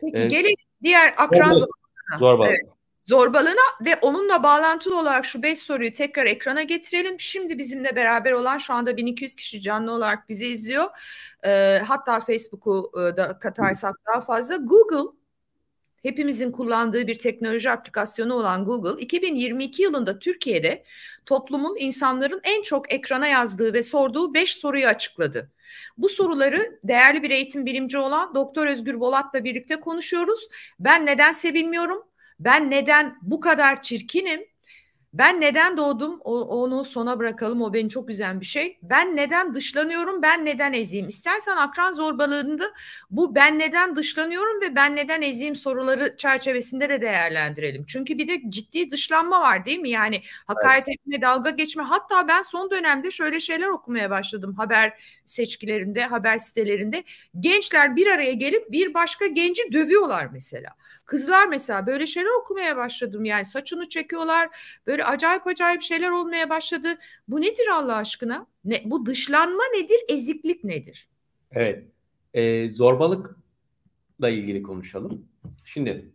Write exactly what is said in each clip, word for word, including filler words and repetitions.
Peki Ee, gelin diğer akran zorbalık. zorbalığına. Zorbalık. Evet. Zorbalığına ve onunla bağlantılı olarak şu beş soruyu tekrar ekrana getirelim. Şimdi bizimle beraber olan şu anda bin iki yüz kişi canlı olarak bizi izliyor. Ee, hatta Facebook'u e, da katarsak daha fazla. Google, hepimizin kullandığı bir teknoloji aplikasyonu olan Google, iki bin yirmi iki yılında Türkiye'de toplumun, insanların en çok ekrana yazdığı ve sorduğu beş soruyu açıkladı. Bu soruları değerli bir eğitim bilimci olan Doktor Özgür Bolat'la birlikte konuşuyoruz. Ben neden sevilmiyorum? Ben neden bu kadar çirkinim? Ben neden doğdum? O, onu sona bırakalım. O beni çok üzen bir şey. Ben neden dışlanıyorum? Ben neden eziyim? İstersen akran zorbalığında bu ben neden dışlanıyorum ve ben neden eziyim soruları çerçevesinde de değerlendirelim. Çünkü bir de ciddi dışlanma var değil mi? Yani hakaret etme, dalga geçme. Hatta ben son dönemde şöyle şeyler okumaya başladım haber seçkilerinde, haber sitelerinde. Gençler bir araya gelip bir başka genci dövüyorlar mesela. Kızlar mesela böyle şeyler okumaya başladım. Yani saçını çekiyorlar. Böyle acayip acayip şeyler olmaya başladı. Bu nedir Allah aşkına? Ne, bu dışlanma nedir? Eziklik nedir? Evet. Ee, zorbalıkla ilgili konuşalım. Şimdi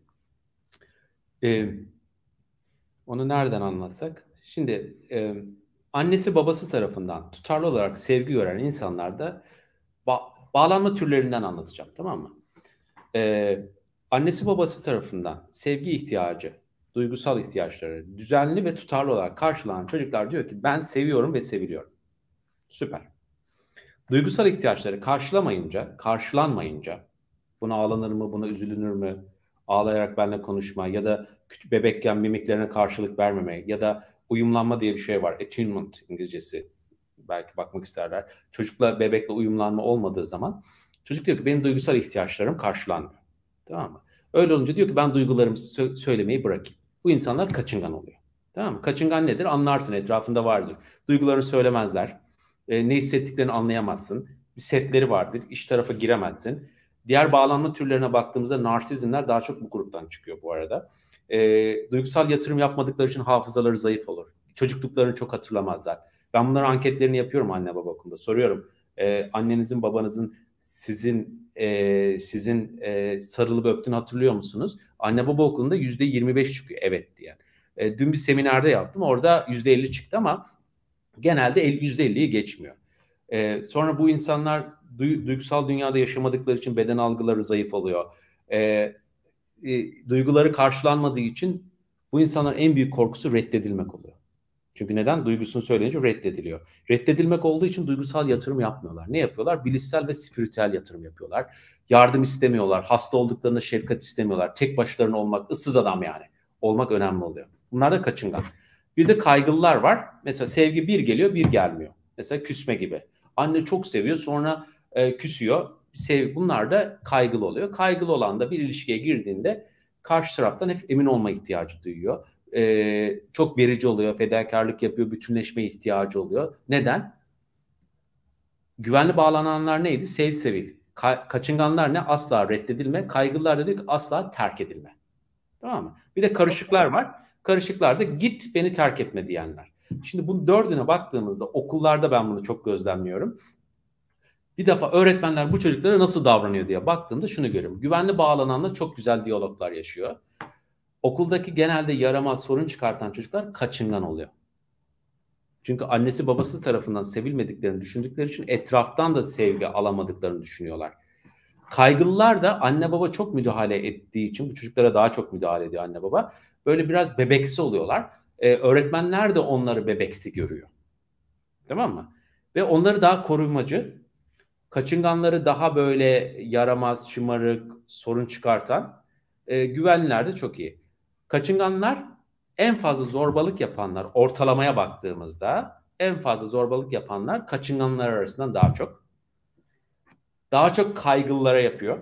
e, onu nereden anlatsak? Şimdi e, annesi babası tarafından tutarlı olarak sevgi gören insanlarda ba bağlanma türlerinden anlatacağım, tamam mı? Ee, annesi babası tarafından sevgi ihtiyacı, duygusal ihtiyaçları düzenli ve tutarlı olarak karşılanan çocuklar diyor ki ben seviyorum ve seviliyorum. Süper. Duygusal ihtiyaçları karşılamayınca, karşılanmayınca buna ağlanır mı, buna üzülünür mü, ağlayarak benimle konuşma ya da küçük bebekken mimiklerine karşılık vermeme ya da uyumlanma diye bir şey var. Attunement İngilizcesi. Belki bakmak isterler. Çocukla bebekle uyumlanma olmadığı zaman çocuk diyor ki benim duygusal ihtiyaçlarım karşılanmıyor. Tamam mı? Öyle olunca diyor ki ben duygularımı sö- söylemeyi bırakayım. Bu insanlar kaçıngan oluyor. Tamam mı? Kaçıngan nedir? Anlarsın, etrafında vardır. Duygularını söylemezler. E, ne hissettiklerini anlayamazsın. Bir setleri vardır. İç tarafa giremezsin. Diğer bağlanma türlerine baktığımızda narsizmler daha çok bu gruptan çıkıyor bu arada. E, duygusal yatırım yapmadıkları için hafızaları zayıf olur. Çocukluklarını çok hatırlamazlar. Ben bunların anketlerini yapıyorum anne baba okulunda. Soruyorum. E, annenizin babanızın sizin e, sizin e, sarılıp öptüğünü hatırlıyor musunuz? Anne baba okulunda yüzde yirmi beş çıkıyor evet diye. E, dün bir seminerde yaptım. Orada yüzde elli çıktı ama genelde yüzde elliyi geçmiyor. E, sonra bu insanlar duy, duygusal dünyada yaşamadıkları için beden algıları zayıf oluyor. E, e, duyguları karşılanmadığı için bu insanların en büyük korkusu reddedilmek oluyor. Çünkü neden? Duygusunu söyleyince reddediliyor. Reddedilmek olduğu için duygusal yatırım yapmıyorlar. Ne yapıyorlar? Bilişsel ve spiritüel yatırım yapıyorlar. Yardım istemiyorlar. Hasta olduklarında şefkat istemiyorlar. Tek başlarına olmak, ıssız adam yani. Olmak önemli oluyor. Bunlar da kaçıngan. Bir de kaygılılar var. Mesela sevgi bir geliyor, bir gelmiyor. Mesela küsme gibi. Anne çok seviyor, sonra e, küsüyor. Sev, bunlar da kaygılı oluyor. Kaygılı olan da bir ilişkiye girdiğinde karşı taraftan hep emin olma ihtiyacı duyuyor. Ee, çok verici oluyor, fedakarlık yapıyor, bütünleşme ihtiyacı oluyor. Neden? Güvenli bağlananlar neydi? Sev sevil. Ka- kaçınganlar ne? Asla reddedilme. Kaygılılar da diyor ki asla terk edilme. Tamam mı? Bir de karışıklar var. Karışıklar da git beni terk etme diyenler. Şimdi bu dördüne baktığımızda okullarda ben bunu çok gözlemliyorum. Bir defa öğretmenler bu çocuklara nasıl davranıyor diye baktığımda şunu görüyorum. Güvenli bağlananla çok güzel diyaloglar yaşıyor. Okuldaki genelde yaramaz, sorun çıkartan çocuklar kaçıngan oluyor. Çünkü annesi babası tarafından sevilmediklerini düşündükleri için etraftan da sevgi alamadıklarını düşünüyorlar. Kaygılılar da anne baba çok müdahale ettiği için bu çocuklara daha çok müdahale ediyor anne baba. Böyle biraz bebeksi oluyorlar. Ee, öğretmenler de onları bebeksi görüyor. Tamam mı? Ve onları daha korumacı, kaçınganları daha böyle yaramaz, şımarık, sorun çıkartan, e, güvenliler de çok iyi. Kaçınganlar en fazla zorbalık yapanlar, ortalamaya baktığımızda en fazla zorbalık yapanlar kaçınganlar arasından daha çok. Daha çok kaygılılara yapıyor.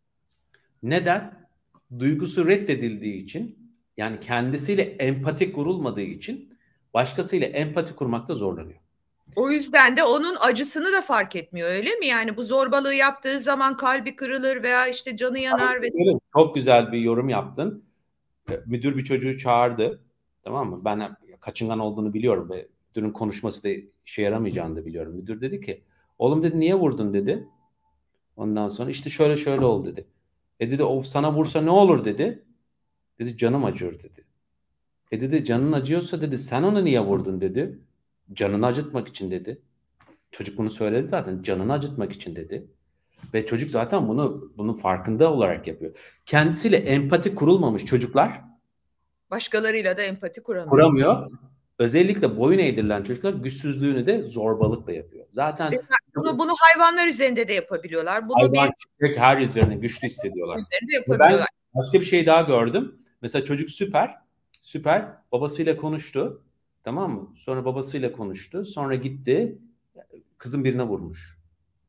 Neden? Duygusu reddedildiği için, yani kendisiyle empati kurulmadığı için başkasıyla empati kurmakta zorlanıyor. O yüzden de onun acısını da fark etmiyor öyle mi? Yani bu zorbalığı yaptığı zaman kalbi kırılır veya işte canı yanar ve Çok güzel bir yorum yaptın. Müdür bir çocuğu çağırdı. Tamam mı? Ben kaçıngan olduğunu biliyorum ve müdürün konuşması da işe yaramayacağını da biliyorum. Müdür dedi ki oğlum dedi niye vurdun dedi. Ondan sonra işte şöyle şöyle oldu dedi. E dedi o sana vursa ne olur dedi. Dedi canım acıyor dedi. E dedi canın acıyorsa dedi sen onu niye vurdun dedi. Canını acıtmak için dedi. Çocuk bunu söyledi zaten. Canını acıtmak için dedi. Ve çocuk zaten bunu bunun farkında olarak yapıyor. Kendisiyle empati kurulmamış çocuklar Başkalarıyla da empati kuramıyor. kuramıyor. Özellikle boyun eğdirilen çocuklar güçsüzlüğünü de zorbalıkla yapıyor. Zaten bunu, bunu hayvanlar üzerinde de yapabiliyorlar. Bunu hayvan, bir köpek her üzerine güçlü hissediyorlar. Üzerinde yapabiliyorlar. Ben başka bir şey daha gördüm. Mesela çocuk süper, süper babasıyla konuştu. Tamam mı? Sonra babasıyla konuştu. Sonra gitti. Kızın birine vurmuş.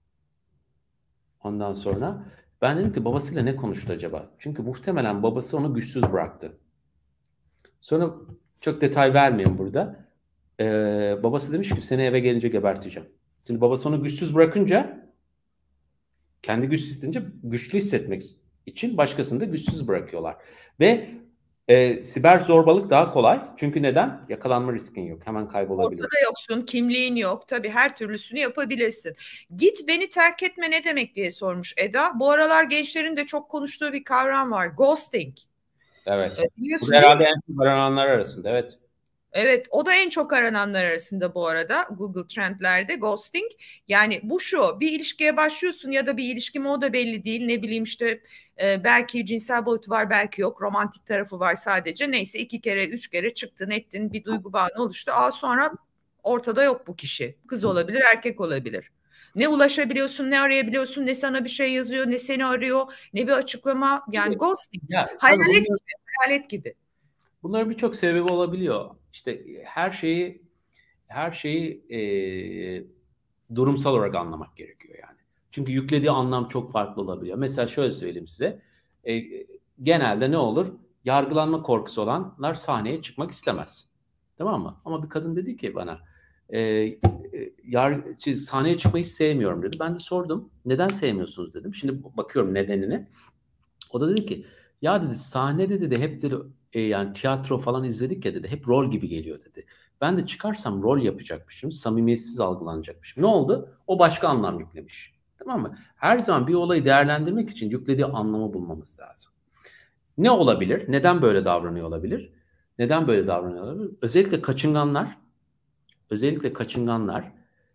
Ondan sonra ben dedim ki babasıyla ne konuştu acaba? Çünkü muhtemelen babası onu güçsüz bıraktı. Sonra çok detay vermeyeyim burada. Ee, babası demiş ki seni eve gelince geberteceğim. Şimdi babası onu güçsüz bırakınca kendi güçsüz hissedince güçlü hissetmek için başkasını da güçsüz bırakıyorlar. Ve e, siber zorbalık daha kolay. Çünkü neden? Yakalanma riskin yok. Hemen kaybolabilir. Ortada yoksun, kimliğin yok. Tabii her türlüsünü yapabilirsin. Git beni terk etme ne demek diye sormuş Eda. Bu aralar gençlerin de çok konuştuğu bir kavram var. Ghosting. Evet. E, Bu herhalde en çok arananlar arasında. Evet. Evet, o da en çok arananlar arasında bu arada Google Trend'lerde ghosting. Yani bu şu, bir ilişkiye başlıyorsun ya da bir ilişki mi o da belli değil. Ne bileyim işte e, belki cinsel boyutu var belki yok. Romantik tarafı var sadece. Neyse iki kere üç kere çıktın ettin bir duygu bağı oluştu. Aa sonra ortada yok bu kişi. Kız olabilir erkek olabilir. Ne ulaşabiliyorsun ne arayabiliyorsun ne sana bir şey yazıyor ne seni arıyor ne bir açıklama. Yani ghosting. Ya, hayalet bunlar, gibi hayalet gibi. Bunların birçok sebebi olabiliyor. İşte her şeyi her şeyi e, durumsal olarak anlamak gerekiyor yani. Çünkü yüklediği anlam çok farklı olabiliyor. Mesela şöyle söyleyeyim size. E, genelde ne olur? Yargılanma korkusu olanlar sahneye çıkmak istemez. Tamam mı? Ama bir kadın dedi ki bana e, e, yar, sahneye çıkmayı sevmiyorum dedi. Ben de sordum. Neden sevmiyorsunuz dedim. Şimdi bakıyorum nedenini. O da dedi ki ya dedi sahnede dedi hep dedi e, yani tiyatro falan izledik ya dedi. Hep rol gibi geliyor dedi. Ben de çıkarsam rol yapacakmışım. Samimiyetsiz algılanacakmışım. Ne oldu? O başka anlam yüklemiş. Tamam mı? Her zaman bir olayı değerlendirmek için yüklediği anlamı bulmamız lazım. Ne olabilir? Neden böyle davranıyor olabilir? Neden böyle davranıyor olabilir? Özellikle kaçınganlar özellikle kaçınganlar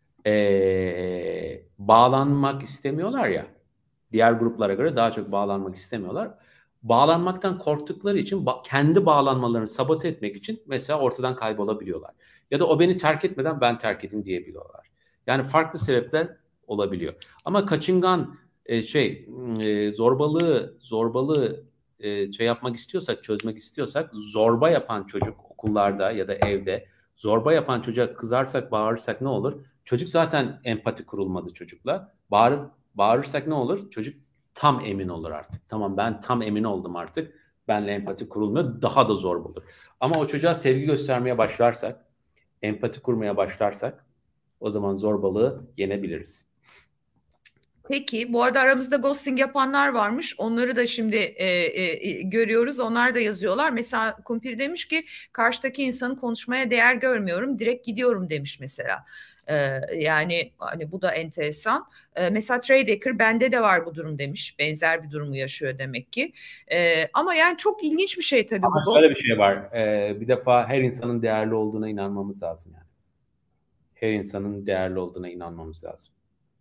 ee, bağlanmak istemiyorlar ya. Diğer gruplara göre daha çok bağlanmak istemiyorlar. Bağlanmaktan korktukları için ba- kendi bağlanmalarını sabote etmek için mesela ortadan kaybolabiliyorlar. Ya da o beni terk etmeden ben terk edeyim diyebiliyorlar. Yani farklı sebepler olabiliyor. Ama kaçıngan e, şey e, zorbalığı zorbalığı e, şey yapmak istiyorsak, çözmek istiyorsak zorba yapan çocuk okullarda ya da evde zorba yapan çocuğa kızarsak, bağırırsak ne olur? Çocuk zaten empati kurulmadı çocukla. Bağırıp bağırırsak ne olur? Çocuk tam emin olur artık. Tamam ben tam emin oldum artık. Benle empati kurulmuyor. Daha da zor olur. Ama o çocuğa sevgi göstermeye başlarsak, empati kurmaya başlarsak o zaman zorbalığı yenebiliriz. Peki bu arada aramızda ghosting yapanlar varmış. Onları da şimdi e, e, görüyoruz. Onlar da yazıyorlar. Mesela Kumpir demiş ki karşıdaki insanın konuşmaya değer görmüyorum. Direkt gidiyorum demiş mesela. E, yani hani bu da enteresan. E, mesela Tradehacker bende de var bu durum demiş. Benzer bir durumu yaşıyor demek ki. E, ama yani çok ilginç bir şey tabii Ama bu. şöyle bir şey var. Ee, bir defa her insanın değerli olduğuna inanmamız lazım yani. Her insanın değerli olduğuna inanmamız lazım.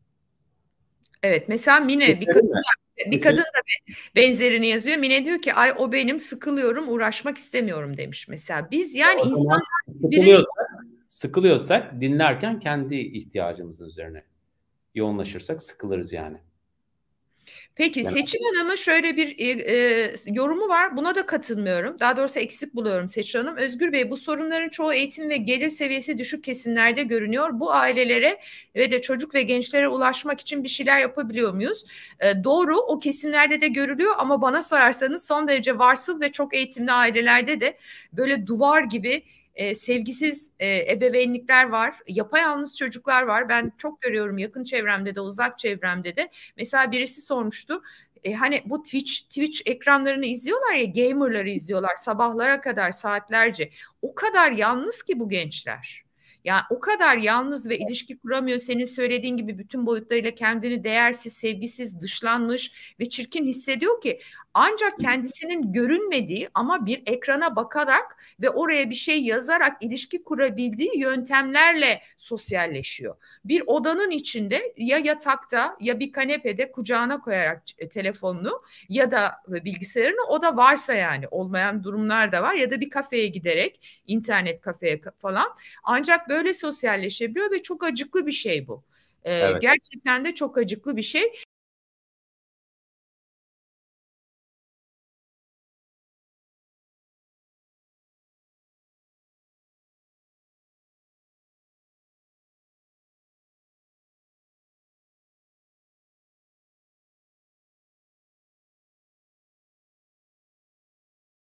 Evet mesela Mine bir kadın bir kadın da benzerini yazıyor. Mine diyor ki ay o benim sıkılıyorum uğraşmak istemiyorum demiş mesela. Biz yani insanlar sıkılıyorsak, sıkılıyorsak dinlerken kendi ihtiyacımızın üzerine yoğunlaşırsak sıkılırız yani. Peki yani... Seçil Hanım'ın şöyle bir e, yorumu var. Buna da katılmıyorum. Daha doğrusu eksik buluyorum Seçil Hanım. Özgür Bey bu sorunların çoğu eğitim ve gelir seviyesi düşük kesimlerde görünüyor. Bu ailelere ve de çocuk ve gençlere ulaşmak için bir şeyler yapabiliyor muyuz? E, doğru o kesimlerde de görülüyor ama bana sorarsanız son derece varsıl ve çok eğitimli ailelerde de böyle duvar gibi E, sevgisiz e, ebeveynlikler var. Yapayalnız çocuklar var. Ben çok görüyorum yakın çevremde de uzak çevremde de. Mesela birisi sormuştu. E, hani bu Twitch Twitch ekranlarını izliyorlar ya gamerları izliyorlar sabahlara kadar saatlerce. O kadar yalnız ki bu gençler. Yani o kadar yalnız ve ilişki kuramıyor. Senin söylediğin gibi bütün boyutlarıyla kendini değersiz, sevgisiz, dışlanmış ve çirkin hissediyor ki ancak kendisinin görünmediği ama bir ekrana bakarak ve oraya bir şey yazarak ilişki kurabildiği yöntemlerle sosyalleşiyor. Bir odanın içinde ya yatakta ya bir kanepede kucağına koyarak telefonunu ya da bilgisayarını, o da varsa yani, olmayan durumlar da var, ya da bir kafeye giderek, internet kafeye falan, ancak böyle sosyalleşebiliyor ve çok acıklı bir şey bu. Ee, Evet. Gerçekten de çok acıklı bir şey.